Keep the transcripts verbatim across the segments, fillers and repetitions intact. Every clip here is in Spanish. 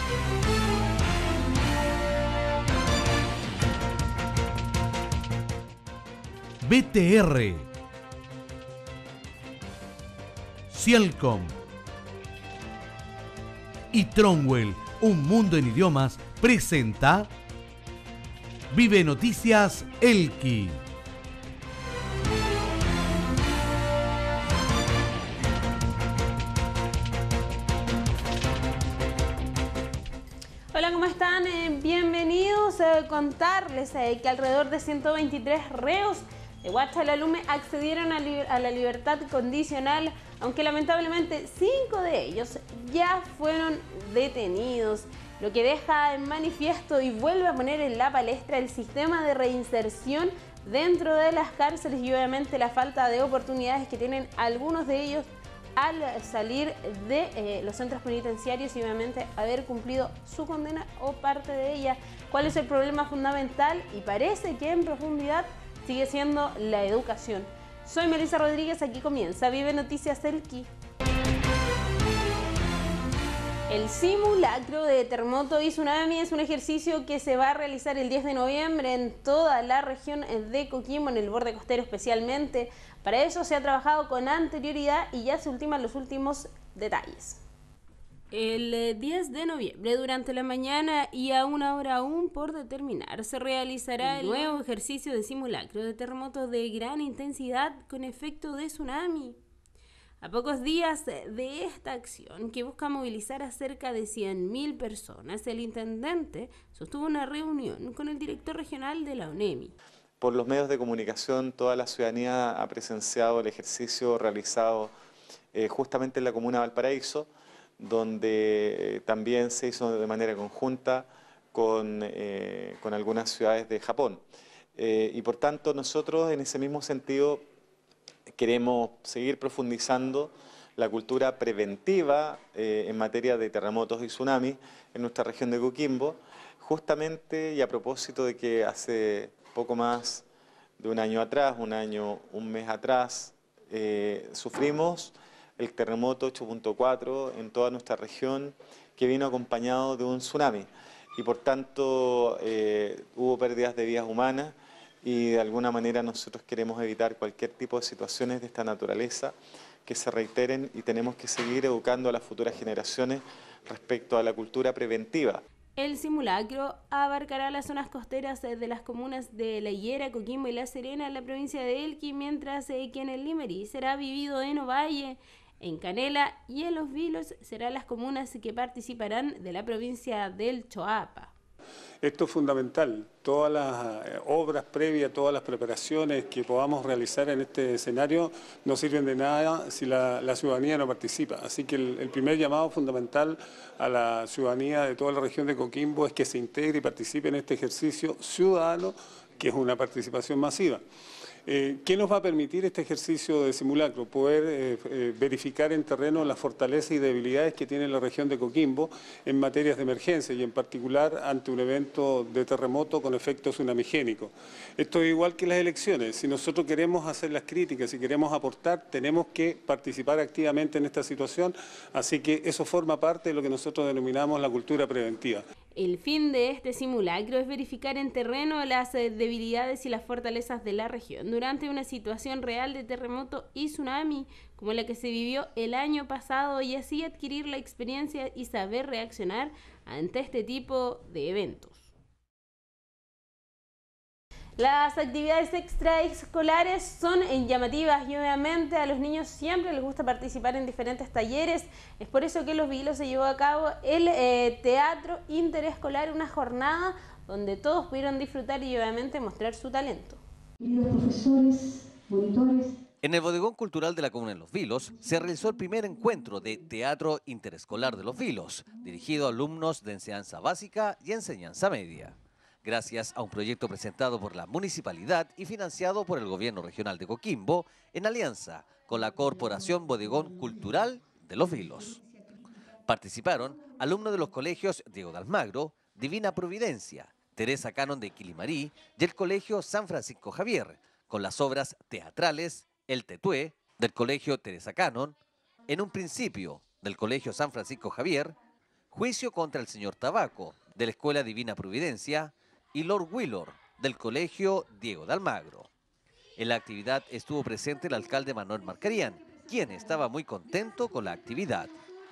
B T R, Cielcom y Tronwell, un mundo en idiomas, presenta Vive Noticias Elqui. Hola, ¿cómo están? Eh, bienvenidos a contarles eh, que alrededor de ciento veintitrés reos de Huachalalume accedieron a, li a la libertad condicional, aunque lamentablemente cinco de ellos ya fueron detenidos, lo que deja en manifiesto y vuelve a poner en la palestra el sistema de reinserción dentro de las cárceles y obviamente la falta de oportunidades que tienen algunos de ellos al salir de eh, los centros penitenciarios y obviamente haber cumplido su condena o parte de ella. ¿Cuál es el problema fundamental? Y parece que en profundidad sigue siendo la educación. Soy Melissa Rodríguez, aquí comienza Vive Noticias Elqui. El simulacro de terremoto y tsunami es un ejercicio que se va a realizar el diez de noviembre en toda la región de Coquimbo, en el borde costero especialmente. Para eso se ha trabajado con anterioridad y ya se ultiman los últimos detalles. El diez de noviembre, durante la mañana y a una hora aún por determinar, se realizará el nuevo ejercicio de simulacro de terremoto de gran intensidad con efecto de tsunami. A pocos días de esta acción, que busca movilizar a cerca de cien mil personas, el intendente sostuvo una reunión con el director regional de la ONEMI. Por los medios de comunicación, toda la ciudadanía ha presenciado el ejercicio realizado eh, justamente en la comuna de Valparaíso, donde también se hizo de manera conjunta con, eh, con algunas ciudades de Japón. Eh, y por tanto nosotros en ese mismo sentido queremos seguir profundizando la cultura preventiva eh, en materia de terremotos y tsunamis en nuestra región de Coquimbo, justamente y a propósito de que hace poco más de un año atrás, un año, un mes atrás, eh, sufrimos el terremoto ocho punto cuatro en toda nuestra región, que vino acompañado de un tsunami. Y por tanto eh, hubo pérdidas de vidas humanas y de alguna manera nosotros queremos evitar cualquier tipo de situaciones de esta naturaleza que se reiteren y tenemos que seguir educando a las futuras generaciones respecto a la cultura preventiva. El simulacro abarcará las zonas costeras de las comunas de La Higuera, Coquimbo y La Serena en la provincia de Elqui, mientras que en el Limerí será vivido en Ovalle, en Canela y en Los Vilos serán las comunas que participarán de la provincia del Choapa. Esto es fundamental, todas las obras previas, todas las preparaciones que podamos realizar en este escenario no sirven de nada si la, la ciudadanía no participa. Así que el, el primer llamado fundamental a la ciudadanía de toda la región de Coquimbo es que se integre y participe en este ejercicio ciudadano, que es una participación masiva. Eh, ¿Qué nos va a permitir este ejercicio de simulacro? Poder eh, eh, verificar en terreno las fortalezas y debilidades que tiene la región de Coquimbo en materias de emergencia y en particular ante un evento de terremoto con efecto tsunamigénico. Esto es igual que las elecciones. Si nosotros queremos hacer las críticas, si queremos aportar, tenemos que participar activamente en esta situación, así que eso forma parte de lo que nosotros denominamos la cultura preventiva. El fin de este simulacro es verificar en terreno las debilidades y las fortalezas de la región durante una situación real de terremoto y tsunami como la que se vivió el año pasado y así adquirir la experiencia y saber reaccionar ante este tipo de eventos. Las actividades extraescolares son llamativas y obviamente a los niños siempre les gusta participar en diferentes talleres. Es por eso que en Los Vilos se llevó a cabo el eh, teatro interescolar, una jornada donde todos pudieron disfrutar y obviamente mostrar su talento. Queridos profesores, monitores. En el Bodegón Cultural de la Comuna de Los Vilos se realizó el primer encuentro de Teatro Interescolar de Los Vilos, dirigido a alumnos de enseñanza básica y enseñanza media. Gracias a un proyecto presentado por la municipalidad y financiado por el gobierno regional de Coquimbo, en alianza con la Corporación Bodegón Cultural de Los Vilos. Participaron alumnos de los colegios Diego de Almagro, Divina Providencia, Teresa Canon de Quilimarí y el Colegio San Francisco Javier, con las obras teatrales El Tetué, del Colegio Teresa Canon, En un principio, del Colegio San Francisco Javier, Juicio contra el señor Tabaco, de la Escuela Divina Providencia, y Lord Wheeler, del Colegio Diego de Almagro. En la actividad estuvo presente el alcalde Manuel Marcarián, quien estaba muy contento con la actividad.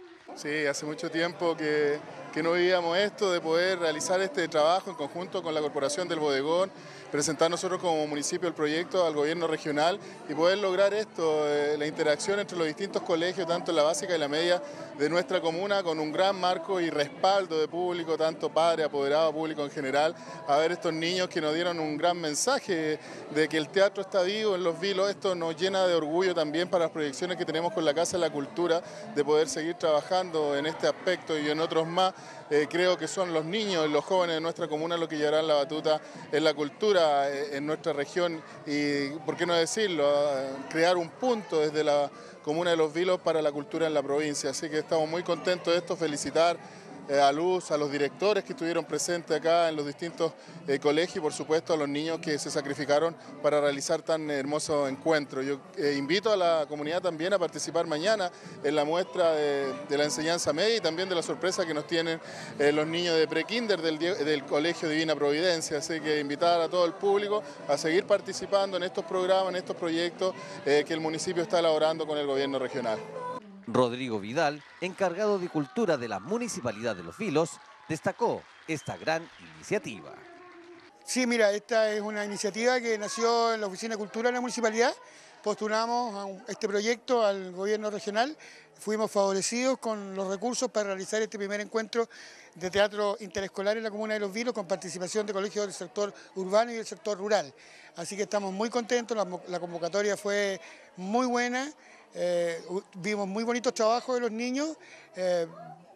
Sí, hace mucho tiempo que, que no vivíamos esto, de poder realizar este trabajo en conjunto con la Corporación del Bodegón, presentar nosotros como municipio el proyecto al gobierno regional y poder lograr esto, eh, la interacción entre los distintos colegios, tanto en la básica y la media de nuestra comuna, con un gran marco y respaldo de público, tanto padre, apoderado, público en general, a ver estos niños que nos dieron un gran mensaje de que el teatro está vivo en Los Vilos. Esto nos llena de orgullo también para las proyecciones que tenemos con la Casa de la Cultura, de poder seguir trabajando en este aspecto y en otros más. Eh, creo que son los niños, los jóvenes de nuestra comuna los que llevarán la batuta en la cultura, eh, en nuestra región y, por qué no decirlo, eh, crear un punto desde la comuna de Los Vilos para la cultura en la provincia. Así que estamos muy contentos de esto, felicitar eh, a Luz, a los directores que estuvieron presentes acá en los distintos eh, colegios y por supuesto a los niños que se sacrificaron para realizar tan hermoso encuentro. Yo eh, invito a la comunidad también a participar mañana en la muestra de, de la enseñanza media y también de la sorpresa que nos tienen eh, los niños de pre-kinder del, del Colegio Divina Providencia. Así que invitar a todo el público a seguir participando en estos programas, en estos proyectos eh, que el municipio está elaborando con el gobierno regional. Rodrigo Vidal, encargado de Cultura de la Municipalidad de Los Vilos, destacó esta gran iniciativa. Sí, mira, esta es una iniciativa que nació en la Oficina de Cultura de la Municipalidad. Postulamos a este proyecto al gobierno regional, fuimos favorecidos con los recursos para realizar este primer encuentro de teatro interescolar en la comuna de Los Vilos con participación de colegios del sector urbano y del sector rural. Así que estamos muy contentos, la, la convocatoria fue muy buena. Eh, vimos muy bonitos trabajos de los niños, eh,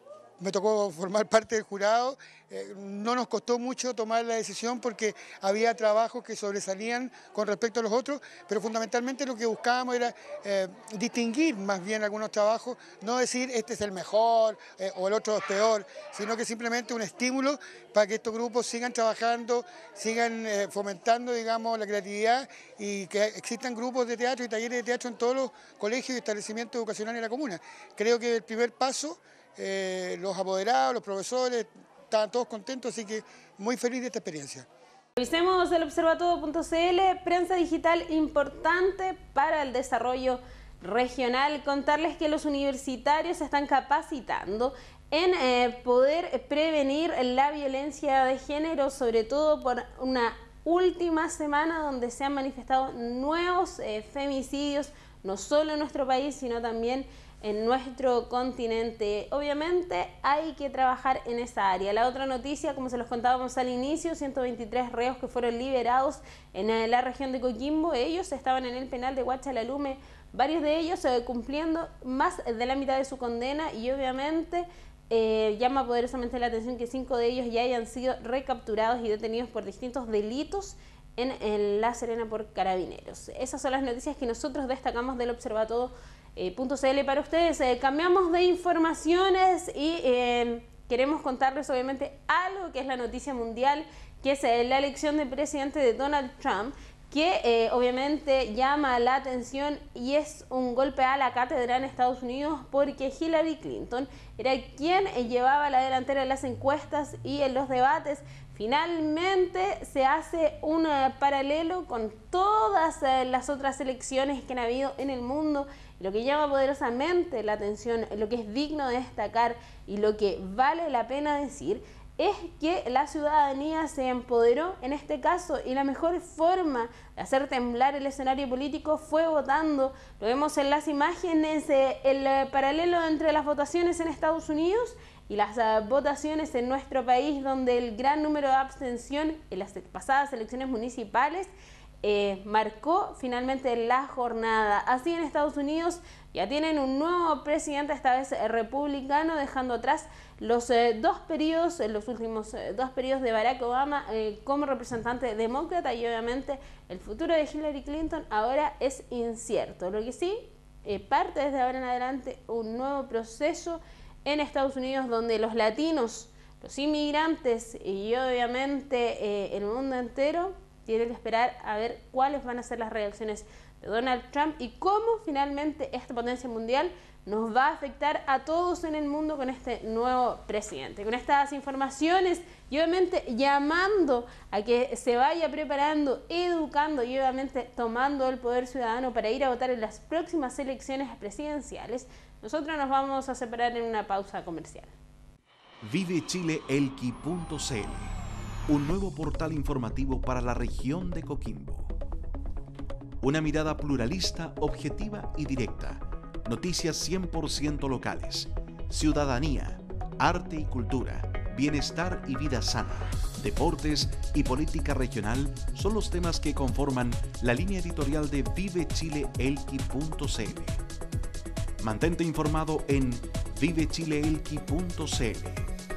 me tocó formar parte del jurado, eh, no nos costó mucho tomar la decisión porque había trabajos que sobresalían con respecto a los otros, pero fundamentalmente lo que buscábamos era eh, distinguir más bien algunos trabajos, no decir este es el mejor eh, o el otro es peor, sino que simplemente un estímulo para que estos grupos sigan trabajando, sigan eh, fomentando, digamos, la creatividad y que existan grupos de teatro y talleres de teatro en todos los colegios y establecimientos educacionales de la comuna. Creo que el primer paso, eh, los apoderados, los profesores, estaban todos contentos, así que muy feliz de esta experiencia. Revisemos el observatodo punto c l, prensa digital importante para el desarrollo regional. Contarles que los universitarios se están capacitando en eh, poder prevenir la violencia de género, sobre todo por una última semana donde se han manifestado nuevos eh, femicidios, no solo en nuestro país, sino también en nuestro continente. Obviamente hay que trabajar en esa área. La otra noticia, como se los contábamos al inicio, ciento veintitrés reos que fueron liberados en la región de Coquimbo. Ellos estaban en el penal de Huachalalume, varios de ellos eh, cumpliendo más de la mitad de su condena y obviamente eh, llama poderosamente la atención que cinco de ellos ya hayan sido recapturados y detenidos por distintos delitos en, en La Serena por carabineros. Esas son las noticias que nosotros destacamos del observatodo punto c l para ustedes. Eh, cambiamos de informaciones y eh, queremos contarles obviamente algo que es la noticia mundial, que es eh, la elección del presidente de Donald Trump, que eh, obviamente llama la atención y es un golpe a la cátedra en Estados Unidos porque Hillary Clinton era quien eh, llevaba la delantera en las encuestas y en los debates. Finalmente se hace un eh, paralelo con todas eh, las otras elecciones que han habido en el mundo. Lo que llama poderosamente la atención, lo que es digno de destacar y lo que vale la pena decir es que la ciudadanía se empoderó en este caso y la mejor forma de hacer temblar el escenario político fue votando. Lo vemos en las imágenes, eh, el eh, paralelo entre las votaciones en Estados Unidos y las uh, votaciones en nuestro país, donde el gran número de abstención en las pasadas elecciones municipales Eh, marcó finalmente la jornada. Así en Estados Unidos ya tienen un nuevo presidente, esta vez eh, republicano, dejando atrás los eh, dos periodos, eh, los últimos eh, dos periodos de Barack Obama eh, como representante demócrata, y obviamente el futuro de Hillary Clinton ahora es incierto. Lo que sí, eh, parte desde ahora en adelante un nuevo proceso en Estados Unidos donde los latinos, los inmigrantes y obviamente eh, el mundo entero tienen que esperar a ver cuáles van a ser las reacciones de Donald Trump y cómo finalmente esta potencia mundial nos va a afectar a todos en el mundo con este nuevo presidente. Con estas informaciones y obviamente llamando a que se vaya preparando, educando y obviamente tomando el poder ciudadano para ir a votar en las próximas elecciones presidenciales, nosotros nos vamos a separar en una pausa comercial. vive chile elqui punto c l, un nuevo portal informativo para la región de Coquimbo. Una mirada pluralista, objetiva y directa. Noticias cien por ciento locales. Ciudadanía, arte y cultura, bienestar y vida sana, deportes y política regional son los temas que conforman la línea editorial de vive chile elqui punto c l. Mantente informado en vive chile elqui punto c l.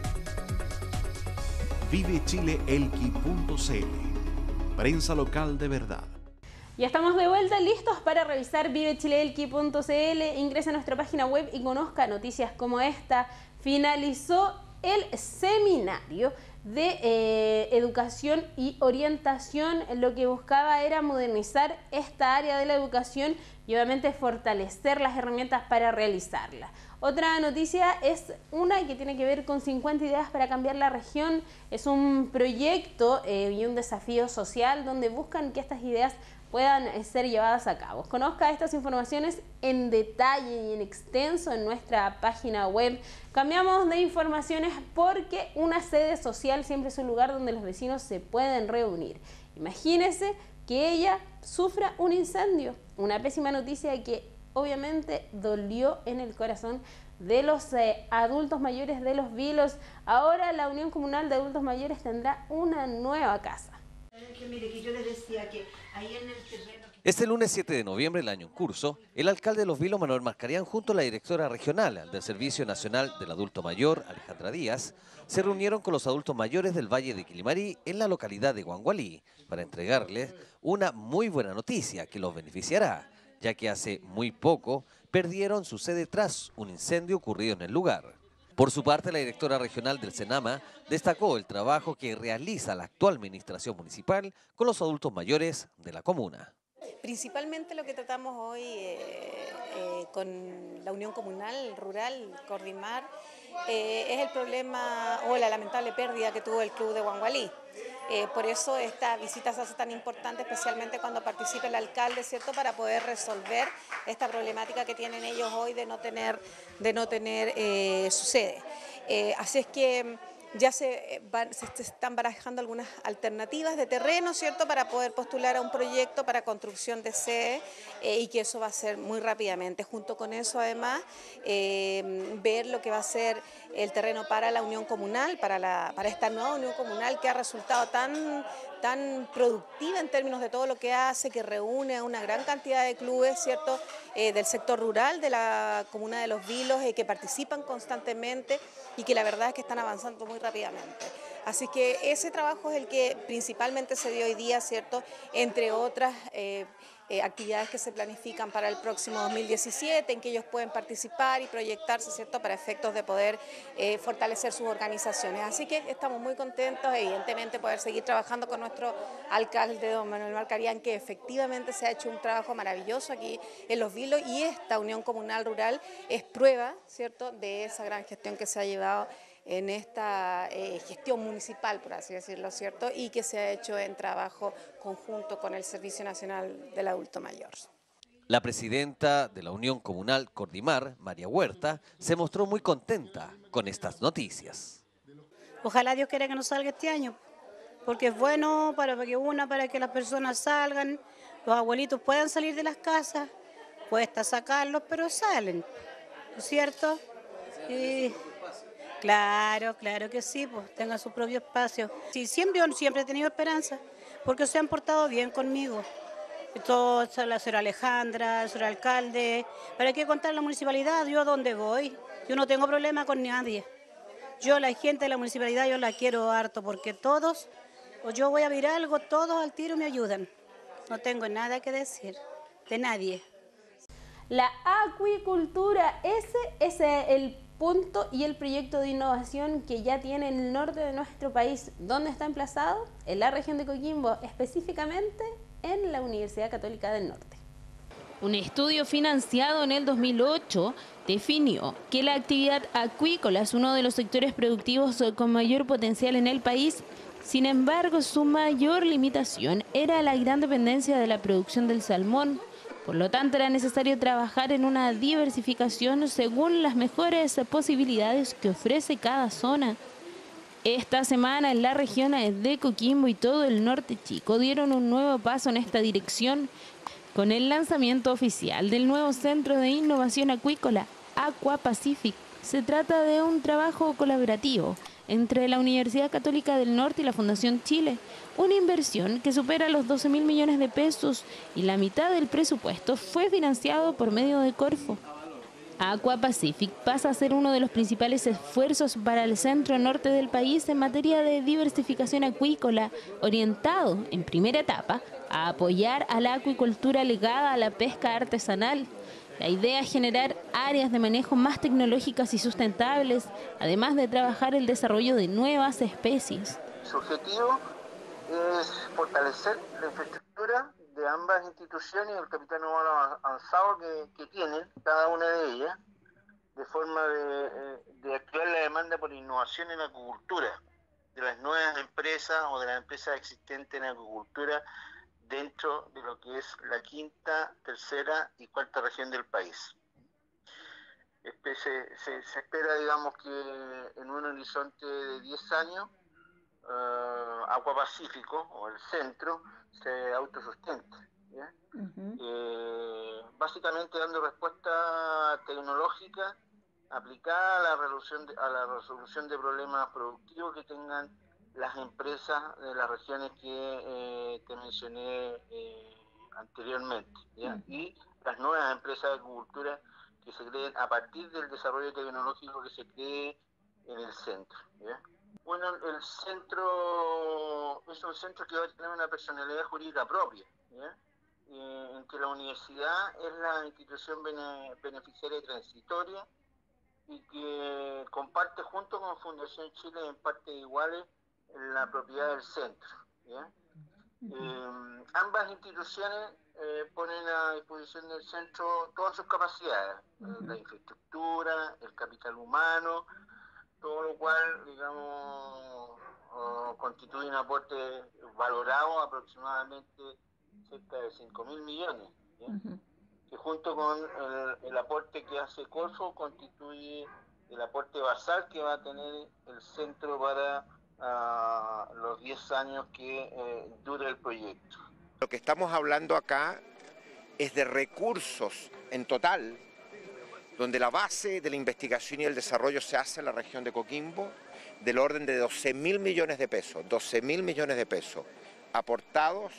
vive chile elqui punto c l. Prensa local de verdad. Ya estamos de vuelta, listos para revisar vive chile elqui punto c l. Ingresa a nuestra página web y conozca noticias como esta. Finalizó el seminario de eh, educación y orientación. Lo que buscaba era modernizar esta área de la educación y obviamente fortalecer las herramientas para realizarla. Otra noticia es una que tiene que ver con cincuenta ideas para cambiar la región. Es un proyecto eh, y un desafío social donde buscan que estas ideas puedan ser llevadas a cabo. Conozca estas informaciones en detalle y en extenso en nuestra página web. Cambiamos de informaciones porque una sede social siempre es un lugar donde los vecinos se pueden reunir. Imagínese que ella sufra un incendio, una pésima noticia que obviamente dolió en el corazón de los eh, adultos mayores de Los Vilos. Ahora la Unión Comunal de Adultos Mayores tendrá una nueva casa. Este lunes siete de noviembre del año en curso, el alcalde de Los Vilos, Manuel Mascarián, junto a la directora regional del Servicio Nacional del Adulto Mayor, Alejandra Díaz, se reunieron con los adultos mayores del Valle de Quilimarí en la localidad de Guangualí para entregarles una muy buena noticia que los beneficiará, ya que hace muy poco perdieron su sede tras un incendio ocurrido en el lugar. Por su parte, la directora regional del Senama destacó el trabajo que realiza la actual administración municipal con los adultos mayores de la comuna. Principalmente lo que tratamos hoy eh, eh, con la Unión Comunal Rural, Cordimar, eh, es el problema o la lamentable pérdida que tuvo el club de Guangualí. Eh, por eso esta visita se hace tan importante, especialmente cuando participa el alcalde, ¿cierto?, para poder resolver esta problemática que tienen ellos hoy de no tener, de no tener eh, su sede. Eh, así es que ya se, van, se están barajando algunas alternativas de terreno, ¿cierto?, para poder postular a un proyecto para construcción de sede eh, y que eso va a ser muy rápidamente. Junto con eso, además, eh, ver lo que va a ser el terreno para la Unión Comunal, para, la, para esta nueva Unión Comunal que ha resultado tan, tan productiva en términos de todo lo que hace, que reúne a una gran cantidad de clubes, ¿cierto?, eh, del sector rural de la comuna de Los Vilos, eh, que participan constantemente y que la verdad es que están avanzando muy rápidamente. Así que ese trabajo es el que principalmente se dio hoy día, ¿cierto?, entre otras eh, eh, actividades que se planifican para el próximo dos mil diecisiete, en que ellos pueden participar y proyectarse, ¿cierto?, para efectos de poder eh, fortalecer sus organizaciones. Así que estamos muy contentos, evidentemente, poder seguir trabajando con nuestro alcalde, don Manuel Mascarián, que efectivamente se ha hecho un trabajo maravilloso aquí en Los Vilos, y esta Unión Comunal Rural es prueba, ¿cierto?, de esa gran gestión que se ha llevado en esta eh, gestión municipal, por así decirlo, ¿cierto?, y que se ha hecho en trabajo conjunto con el Servicio Nacional del Adulto Mayor. La presidenta de la Unión Comunal Cordimar, María Huerta, se mostró muy contenta con estas noticias. Ojalá Dios quiera que nos salga este año, porque es bueno para que una, para que las personas salgan, los abuelitos puedan salir de las casas, cuesta sacarlos, pero salen, ¿no es cierto? Y claro, claro que sí, pues tengan su propio espacio. Sí, siempre, siempre he tenido esperanza, porque se han portado bien conmigo. Todo, la señora Alejandra, el señor alcalde, ¿para qué contar la municipalidad? Yo a dónde voy, yo no tengo problema con nadie. Yo la gente de la municipalidad yo la quiero harto, porque todos, o yo voy a ver algo, todos al tiro me ayudan. No tengo nada que decir de nadie. La acuicultura, ese es el punto y el proyecto de innovación que ya tiene el norte de nuestro país. ¿Dónde está emplazado? En la región de Coquimbo, específicamente en la Universidad Católica del Norte. Un estudio financiado en el dos mil ocho definió que la actividad acuícola es uno de los sectores productivos con mayor potencial en el país. Sin embargo, su mayor limitación era la gran dependencia de la producción del salmón. Por lo tanto, era necesario trabajar en una diversificación según las mejores posibilidades que ofrece cada zona. Esta semana en la región de Coquimbo y todo el norte chico dieron un nuevo paso en esta dirección con el lanzamiento oficial del nuevo Centro de Innovación Acuícola, Aqua Pacific. Se trata de un trabajo colaborativo entre la Universidad Católica del Norte y la Fundación Chile, una inversión que supera los doce mil millones de pesos y la mitad del presupuesto fue financiado por medio de Corfo. Aqua Pacific pasa a ser uno de los principales esfuerzos para el centro norte del país en materia de diversificación acuícola, orientado, en primera etapa, a apoyar a la acuicultura ligada a la pesca artesanal. La idea es generar áreas de manejo más tecnológicas y sustentables, además de trabajar el desarrollo de nuevas especies. Su objetivo es fortalecer la infraestructura de ambas instituciones y el capital humano avanzado que, que tienen cada una de ellas, de forma de, de activar la demanda por innovación en acuicultura, de las nuevas empresas o de las empresas existentes en acuicultura dentro de lo que es la quinta, tercera y cuarta región del país. Este, se, se, se espera, digamos, que en un horizonte de diez años, uh, Aqua Pacífico, o el centro, se autosustente, ¿ya? Uh-huh. eh, básicamente dando respuesta tecnológica aplicada a la resolución de, a la resolución de problemas productivos que tengan las empresas de las regiones que eh, te mencioné eh, anteriormente, ¿ya? Uh-huh. Y las nuevas empresas de agricultura que se creen a partir del desarrollo tecnológico que se cree en el centro, ¿ya? Bueno, el centro es un centro que va a tener una personalidad jurídica propia, ¿ya? Eh, en que la universidad es la institución bene, beneficiaria y transitoria y que comparte junto con Fundación Chile en partes iguales la propiedad del centro, ¿ya? Eh, ambas instituciones eh, ponen a disposición del centro todas sus capacidades, uh-huh. eh, la infraestructura, el capital humano, todo lo cual, digamos, uh, constituye un aporte valorado aproximadamente cerca de cinco mil millones, ¿ya? Uh-huh. Que junto con el, el aporte que hace Corfo constituye el aporte basal que va a tener el centro para uh, los diez años que eh, dure el proyecto. Lo que estamos hablando acá es de recursos en total, donde la base de la investigación y el desarrollo se hace en la región de Coquimbo, del orden de doce mil millones de pesos, doce mil millones de pesos aportados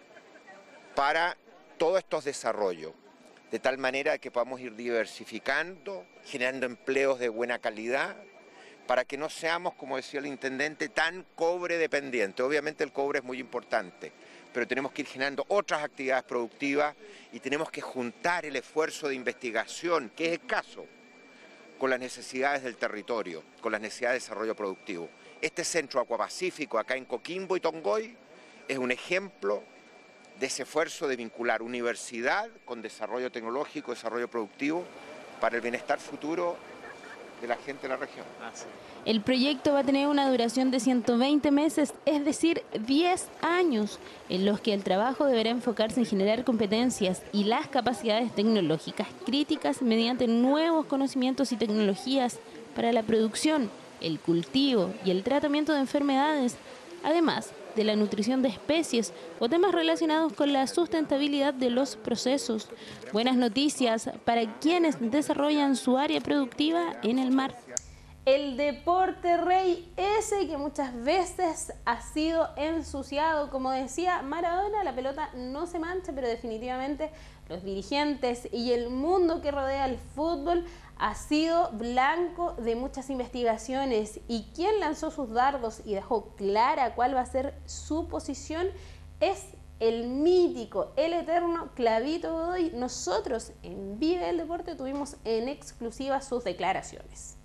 para todos estos desarrollos, de tal manera que podamos ir diversificando, generando empleos de buena calidad, para que no seamos, como decía el intendente, tan cobre dependiente. Obviamente el cobre es muy importante, pero tenemos que ir generando otras actividades productivas y tenemos que juntar el esfuerzo de investigación, que es escaso, con las necesidades del territorio, con las necesidades de desarrollo productivo. Este centro Aqua Pacífico, acá en Coquimbo y Tongoy, es un ejemplo de ese esfuerzo de vincular universidad con desarrollo tecnológico, desarrollo productivo, para el bienestar futuro de la gente de la región. Ah, sí. El proyecto va a tener una duración de ciento veinte meses, es decir, diez años, en los que el trabajo deberá enfocarse en generar competencias y las capacidades tecnológicas críticas mediante nuevos conocimientos y tecnologías para la producción, el cultivo y el tratamiento de enfermedades, además de la nutrición de especies o temas relacionados con la sustentabilidad de los procesos. Buenas noticias para quienes desarrollan su área productiva en el mar. El deporte rey, ese que muchas veces ha sido ensuciado. Como decía Maradona, la pelota no se mancha, pero definitivamente los dirigentes y el mundo que rodea el fútbol ha sido blanco de muchas investigaciones. Y quien lanzó sus dardos y dejó clara cuál va a ser su posición es el mítico, el eterno Clavito Godoy. Nosotros en Vive el Deporte tuvimos en exclusiva sus declaraciones.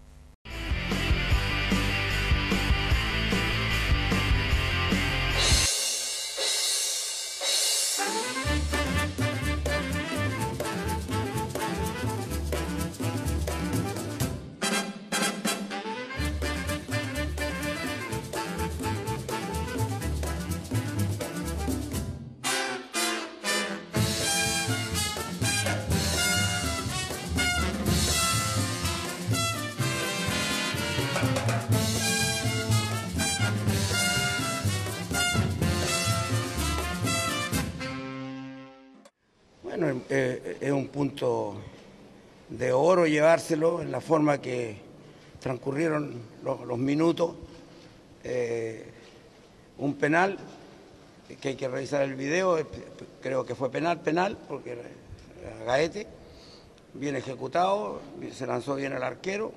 Bueno, eh, es un punto de oro llevárselo en la forma que transcurrieron los, los minutos. Eh, un penal, que hay que revisar el video, creo que fue penal, penal, porque era Gaete, bien ejecutado, se lanzó bien el arquero.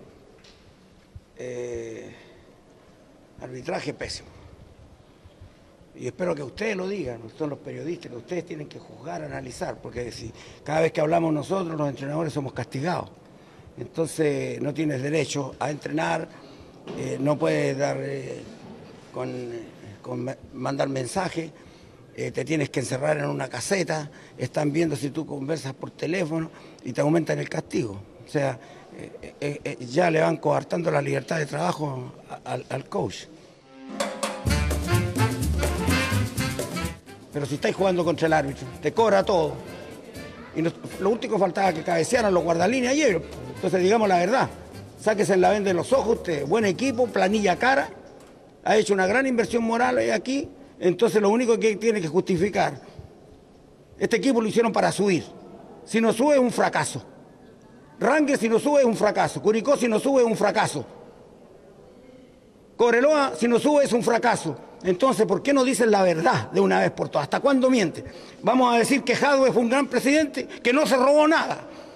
Eh, arbitraje pésimo. Y espero que ustedes lo digan, son los periodistas, que ustedes tienen que juzgar, analizar, porque si cada vez que hablamos nosotros, los entrenadores somos castigados. Entonces no tienes derecho a entrenar, eh, no puedes dar eh, con, con mandar mensajes, eh, te tienes que encerrar en una caseta, están viendo si tú conversas por teléfono y te aumentan el castigo. O sea, eh, eh, eh, ya le van coartando la libertad de trabajo al, al coach. Pero si estáis jugando contra el árbitro, te cobra todo. Y no, lo último faltaba que cabecearan los guardalíneas ayer. Entonces, digamos la verdad, sáquese en la venda de los ojos usted. Buen equipo, planilla cara, ha hecho una gran inversión moral aquí. Entonces, lo único que tiene que justificar, este equipo lo hicieron para subir. Si no sube, es un fracaso. Rangers, si no sube, es un fracaso. Curicó, si no sube, es un fracaso. Cobreloa, si no sube, es un fracaso. Entonces, ¿por qué no dicen la verdad de una vez por todas? ¿Hasta cuándo miente? Vamos a decir que Jadwe fue un gran presidente, que no se robó nada.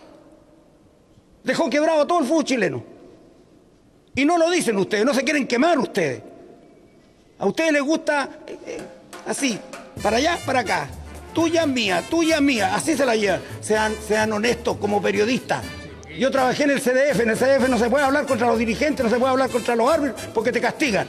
Dejó quebrado a todo el fútbol chileno. Y no lo dicen ustedes, no se quieren quemar ustedes. A ustedes les gusta eh, eh, así, para allá, para acá. Tuya, mía, tuya, mía. Así se la llevan. Sean, sean honestos como periodistas. Yo trabajé en el C D F, en el C D F no se puede hablar contra los dirigentes, no se puede hablar contra los árbitros porque te castigan.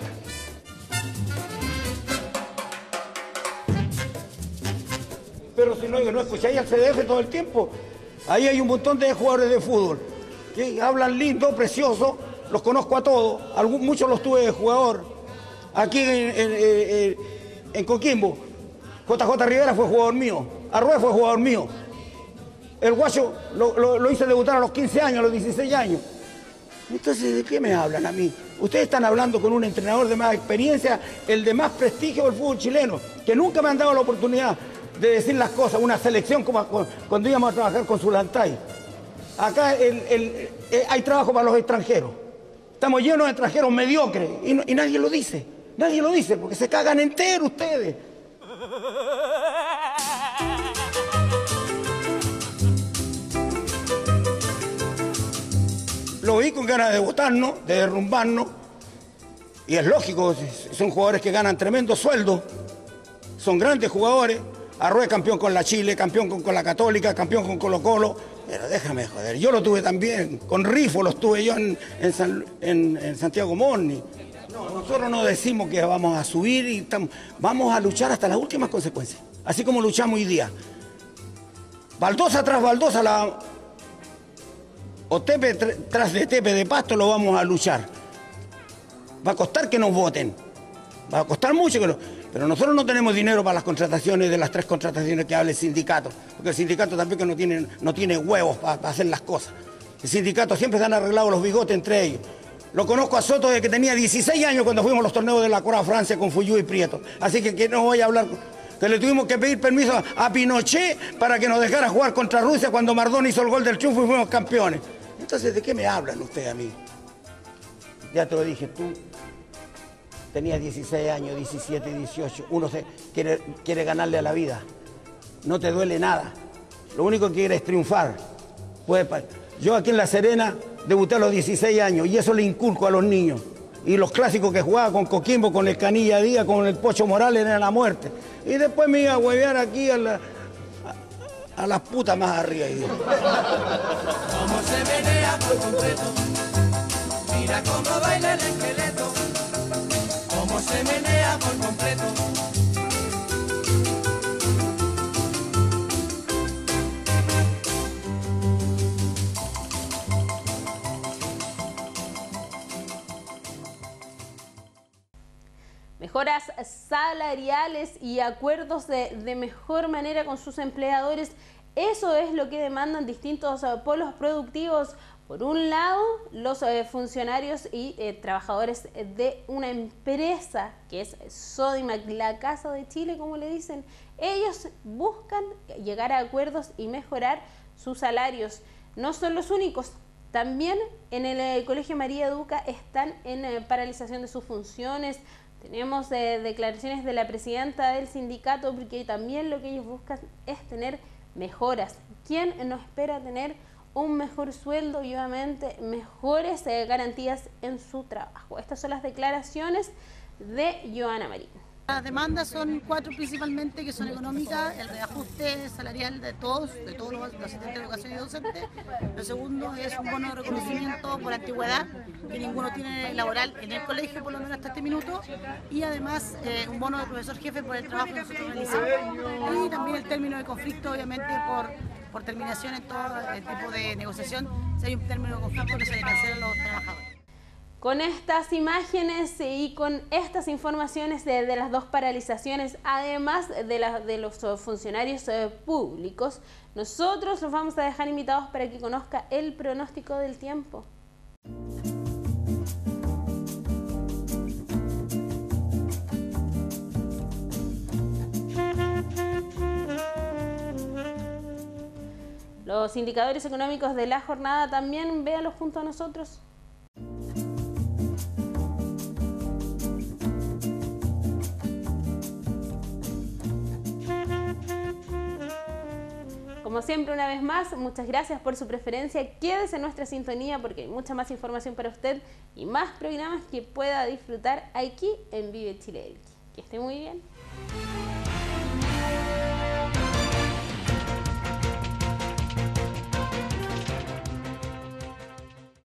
Pero si no, no escucháis al C D F todo el tiempo. Ahí hay un montón de jugadores de fútbol que hablan lindo, precioso, los conozco a todos, algún, muchos los tuve de jugador. Aquí en, en, en, en Coquimbo, J J Rivera fue jugador mío, Arrué fue jugador mío. El Guacho lo, lo, lo hice debutar a los quince años, a los dieciséis años. Entonces, ¿de qué me hablan a mí? Ustedes están hablando con un entrenador de más experiencia, el de más prestigio del fútbol chileno, que nunca me han dado la oportunidad de decir las cosas, una selección como cuando íbamos a trabajar con Zulantay. Acá el, el, el, hay trabajo para los extranjeros. Estamos llenos de extranjeros mediocres y, no, y nadie lo dice. Nadie lo dice porque se cagan enteros ustedes. Lo vi con ganas de botarnos, de derrumbarnos. Y es lógico, son jugadores que ganan tremendo sueldo. Son grandes jugadores. Arrué campeón con la Chile, campeón con, con la Católica, campeón con Colo Colo. Pero déjame joder, yo lo tuve también. Con Rifo los tuve yo en, en, San, en, en Santiago Morni. No, nosotros no decimos que vamos a subir y estamos, vamos a luchar hasta las últimas consecuencias. Así como luchamos hoy día. Baldosa tras baldosa, la, o Tepe tras de Tepe de Pasto lo vamos a luchar. Va a costar que nos voten. Va a costar mucho que nos... Pero nosotros no tenemos dinero para las contrataciones de las tres contrataciones que habla el sindicato, porque el sindicato tampoco no tiene, no tiene huevos para, para hacer las cosas. El sindicato siempre se han arreglado los bigotes entre ellos. Lo conozco a Soto desde que tenía dieciséis años cuando fuimos a los torneos de la Cora Francia con Fuyú y Prieto. Así que, que no voy a hablar, que le tuvimos que pedir permiso a Pinochet para que nos dejara jugar contra Rusia cuando Maradona hizo el gol del triunfo y fuimos campeones. Entonces, ¿de qué me hablan ustedes a mí? Ya te lo dije, tú tenías dieciséis años, diecisiete, dieciocho, uno se quiere, quiere ganarle a la vida, no te duele nada, lo único que quiere es triunfar. Pues, yo aquí en La Serena debuté a los dieciséis años y eso le inculco a los niños. Y los clásicos que jugaba con Coquimbo, con el Canilla Díaz, con el Pocho Morales era la muerte. Y después me iba a huevear aquí a, la, a, a las putas más arriba. Cómo se menea por completo, mira cómo baila el esqueleto. Cómo se menea por completo. Mejoras salariales y acuerdos de, de mejor manera con sus empleadores. Eso es lo que demandan distintos polos productivos Por un lado, los eh, funcionarios y eh, trabajadores de una empresa que es Sodimac, la Casa de Chile, como le dicen, ellos buscan llegar a acuerdos y mejorar sus salarios. No son los únicos. También en el eh, Colegio María Duca están en eh, paralización de sus funciones. Tenemos eh, declaraciones de la presidenta del sindicato, porque también lo que ellos buscan es tener mejoras. ¿Quién no espera tener un mejor sueldo y obviamente mejores eh, garantías en su trabajo? Estas son las declaraciones de Joana Marín. Las demandas son cuatro principalmente, que son económicas, el reajuste salarial de todos, de todos los, los asistentes de educación y docentes. Lo segundo es un bono de reconocimiento por antigüedad, que ninguno tiene laboral en el colegio, por lo menos hasta este minuto, y además eh, un bono de profesor jefe por el trabajo que nosotros realizamos, y también el término de conflicto, obviamente, por, por terminación en todo el tipo de negociación, si hay un término de conflicto que se le cancelan los trabajadores. Con estas imágenes y con estas informaciones de, de las dos paralizaciones, además de, la, de los funcionarios eh, públicos, nosotros los vamos a dejar invitados para que conozca el pronóstico del tiempo. Los indicadores económicos de la jornada también véanlos junto a nosotros. Como siempre, una vez más, muchas gracias por su preferencia. Quédese en nuestra sintonía porque hay mucha más información para usted y más programas que pueda disfrutar aquí en Vive Chile Elqui. Que esté muy bien.